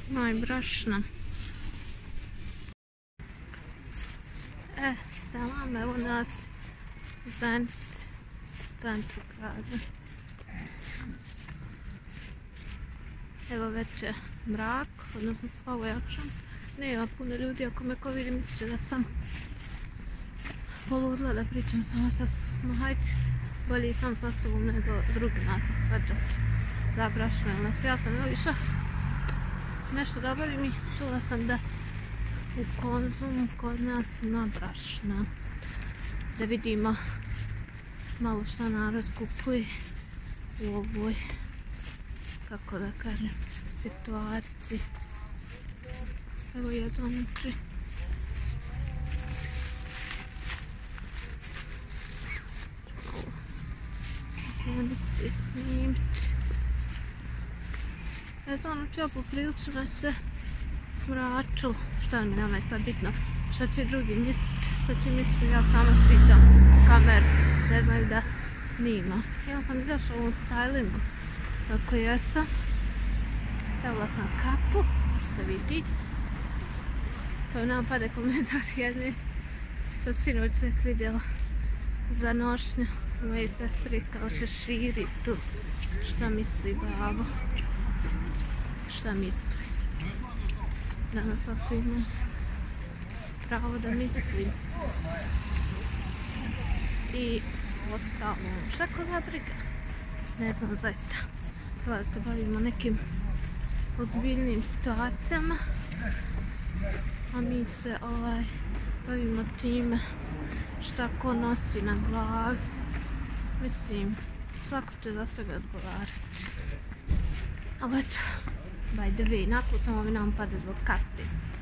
Najbrašna. Salam, evo nas u Zenici, centru grada. Evo već je mrak, odnosno ovo je akšam. Nema puno ljudi, ako me ko vidi misliće da sam poludla da pričam samo sa sobom. Hajde, bolje sam sa sobom nego drugi nati svađati. Da, brašno je nas. Ja sam evo išla nešto da obavim i čula sam da u Konzumu kod nas ima brašna. Da vidimo malo šta narod kupuje u ovoj, kako da kažem, situaciji. Evo jedno uči. Zenici snimiti. Eto ono ću ja poprilično se smračilo. Šta mi nama je sad bitno? Šta će drugi misliti? Šta će misliti? Ja samo pričam u kameru. Ne znaju da snima. Ja sam izašla u ovom stylingu. Tako jesam. Stavila sam kapu. Se vidi. Pa nam pade komentar jedni. Sa sinoć se vidjela za nošnju moje sestri kao se širi tu. Šta misli babo? Šta misli? Danas svako ima pravo da mislim. I ostalo, šta koga briga? Ne znam zaista. Treba da se bavimo nekim ozbiljnim situacijama. A mi se bavimo time šta ko nosi na glavi. Mislim, svako će za sebe odgovarati. Ali eto, by the way, nakon samo mi nam pade zbog kapi.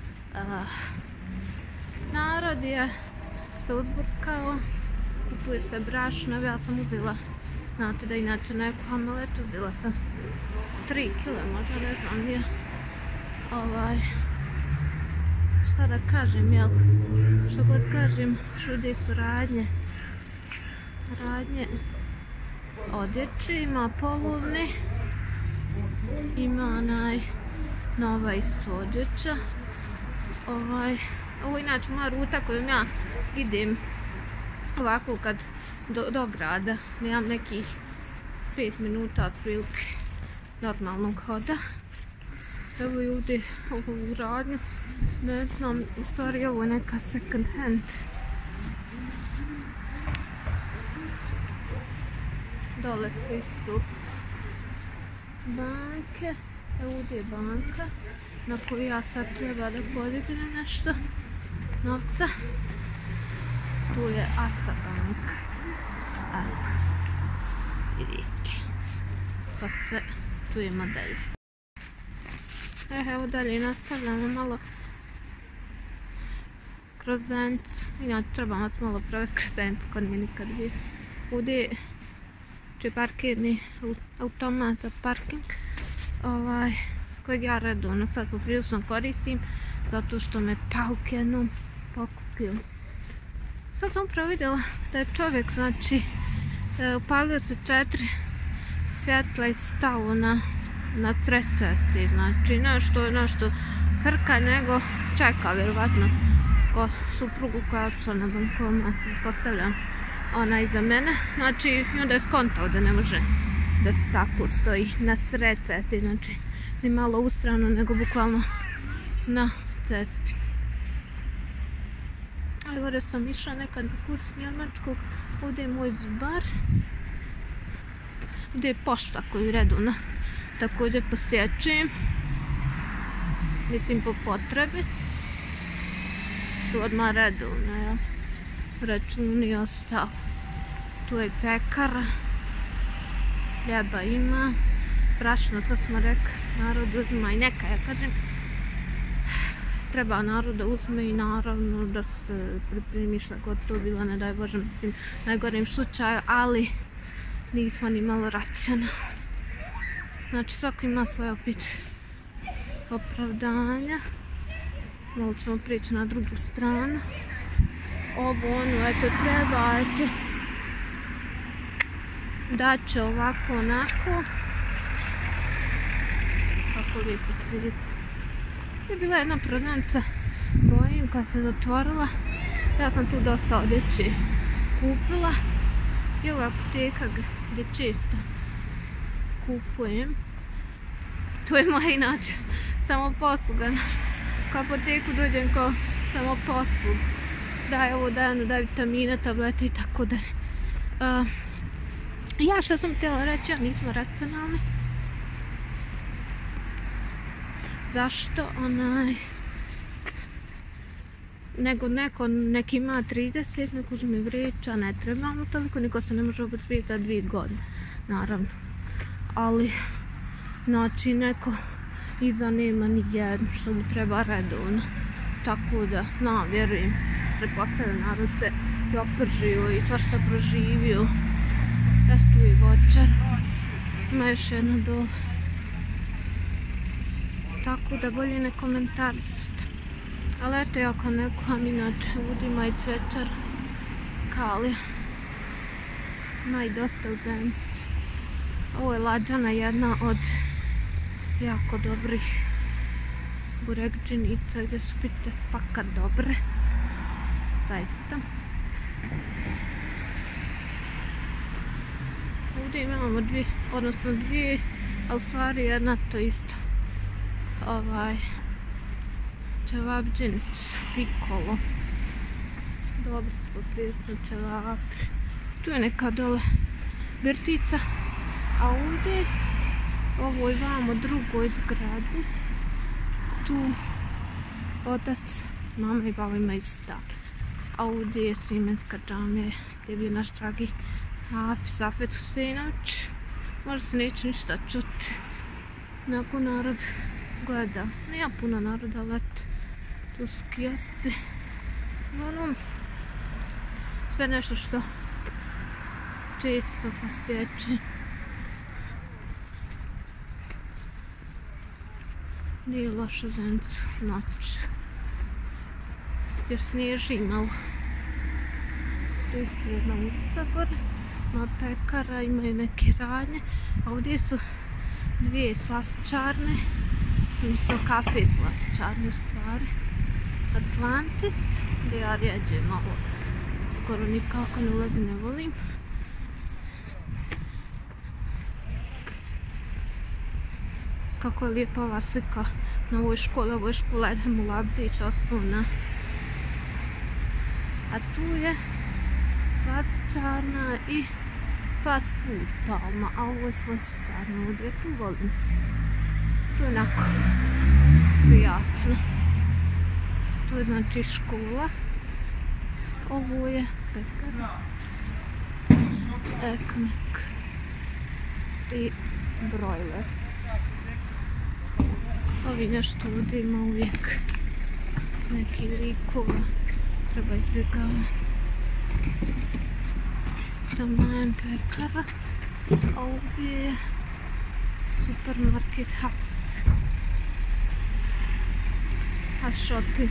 Narod je se uzburkao, kupuje se brašno, ja sam uzela, znate da inače neku hamaletu, uzela sam 3 kile, možda ne znam nije. Šta da kažem, jel? Što god kažem, šude su radnje odjeće, ima polovni, ima nova isto odjeća. Ovo inače moja ruta kojom ja idem ovako kad do grada, nemam nekih 5 minuta otprilike normalnog hoda. Evo i ovdje ovu radnju, ne znam, u stvari ovo je neka second hand. Dole su isto banke, evo ovdje je banka na koju ja sad treba da podignem nešto novca. Tu je Asa banka. Vidite. Pa se čujemo dalje. Evo dalje nastavljamo malo kroz Zenicu. Inače trebamo malo provesti kroz Zenicu kod nije nikad bio. Ovdje je parkirni automat za parking kojeg ja redovno sad poprilično koristim zato što me pauk jednom pokupio. Sad sam upravo vidjela da je čovjek, znači, upalio se 4 svjetla i stao na sred cesti, znači nešto hrka, nego čeka vjerovatno ko suprugu koja je otišla na bankomat, postavljam ona iza mene, znači i onda je skontao da ne može da se tako stoji na sred cesti, znači ni malo u stranu nego bukvalno na cesti. Ali gore sam išla nekad na kurs njemačkog, ovdje je moj zubar, ovdje je pošta koju redovno također posjećujem, mislim po potrebi, tu odmah redovno, jel? Račun i ostalo. Tu je pekara, hljeba ima, brašno, to smo rekli, narod uzima i neka, ja kažem, treba narod da uzme i naravno da se pripremi šta god to bilo, ne daj Bože, mislim, najgorim slučaju, ali nismo ni malo racionalni. Znači, svako ima svoje opet opravdanja. Malo ćemo prići na drugu stranu. Ovo, ono, eto, treba, eto, da će ovako, onako. Kako lijepo svijeti. Je bila jedna prodavnica Boeing koja se zatvorila. Ja sam tu dosta odjeće kupila. I ova apoteka gdje često kupujem. To je moja inače samoposluga. Kao apoteku dođem kao samoposluga. Daj ovo, daj ono, daj vitamine, tablete i tako da. Ja što sam htjela reći, ja nismo racionalni. Zašto neki ima 30, neko uzme vreća, ne trebamo toliko, niko se ne može obezbijeti za 2 godine, naravno. Ali, znači, neko iza nema ni jedno što mu treba redovno. Tako da, vjerujem, pretpostavljam, narod se i opržio i svašta proživio. Tu je voćar, ima još jedna dole. Tako da bolje ne komentarisati. Ali eto, ja kao neko vam inače udima i cvećar, kalija. Ima i dosta u Denci. Ovo je lađana, jedna od jako dobrih burekdžinica gdje su pite fakat dobre. Zaista. Ovdje imamo dvije, ali stvari jedna to isto. Čevapdžinic, pikolo. Dobro su poprilično čevapi. Tu je neka dole birtica. A ovdje, ovoj vamo drugoj zgradi, tu otac, mama i baba imaju stan. A ovdje je Simenska džamija gdje je bio naš dragi Hafiz Safet Husejnović. Možda se neće ništa čuti. Nakon narod gleda. Nema puno naroda, ali eto, tu su kiosci. Uglavnom, sve nešto što često posjećujem. Nije loša Zenica noć. Jer snježi malo. To je isto jedna ulica gore. Ima pekara, imaju neke radnje. A ovdje su dvije slastičarne. Mislim, kafe slastičarne u stvari. Atlantis, gdje ja rijeđe malo. Skoro nikako ne ulazi, ne volim. Kako je lijepa ova slika na ovoj školi Edhem Ulabdić osnovna. A tu je slastičarna i fast food Palma, a ovo je slastičarna ovdje, tu volim se. Tu je onako prijatno. Tu je znači škola. Ovo je pekara. Ekmek. I brojler. Ovi nešto ovdje ima uvijek neki likova. Treba izbjegavati. Taman pekara. A ovdje je supermarket Has. Has shopping.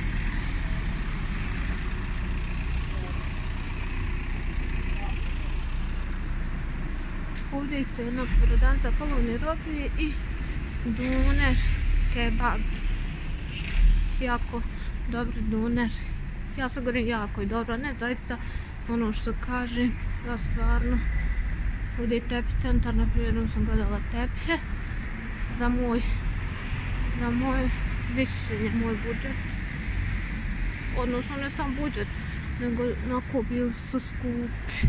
Ovdje je isto jedna prodavnica polovne robe i doner kebab. Jako dobri doner. Ja sad govorim jako i dobro, ne zaista ono što kažem, ja stvarno ovdje je tepi centar, naprimjer sam gledala tepije za moj mišljenje, moj budžet. Odnosno ne sam budžet, nego onako bili su skupi.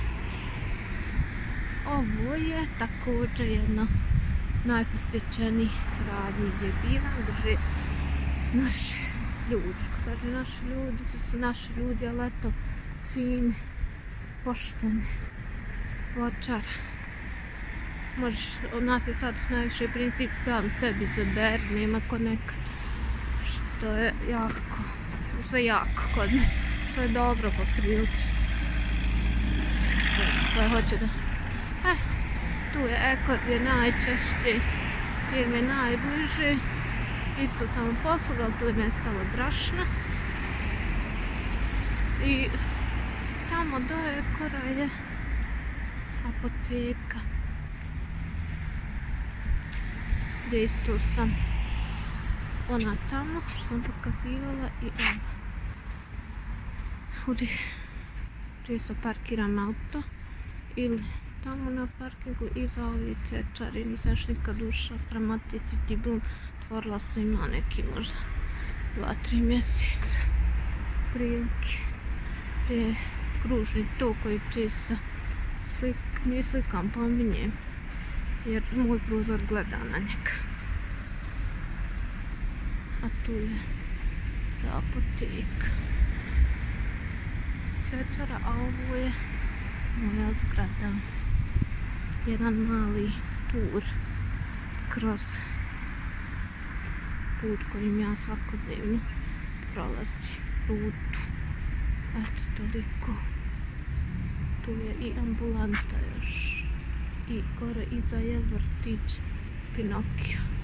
Ovo je također jedna najposjećenijih radnji gdje bivam, drže naši ljudi. Kaže naši ljudi, su naši ljudi, ali eto, fini, pošteni, voćar. Možeš, od nas je sad najviše princip sam sebi izaber, nema ko nekad. Što je jako, sve jako kod me, što je dobro poprilično. Koje hoće da... Tu je Ekor gdje najčešće, jer me najbliže. Isto sam posluga, ali tu je nestalo brašna. I tamo do Ekora je apoteka. Gdje isto sam ona tamo što sam pokazivala i ova. Ovdje često parkiram auto ili tamo na parkingu iza ovi cvečari, nisam još nikad ušla, sramoti City Bloom, otvorila sam ima neki možda 2-3 mjeseca prilike. Je kružni tok koji često nije slikam, pominjem, jer moj prozor gleda na njega. A tu je ta apoteka. Cvečara, a ovo je moja zgrada. Jedan mali tur kroz put kojim ja svakodnevno prolazim rutu. Eto, toliko. Tu je i ambulanta još. I gore iza je vrtić Pinokio.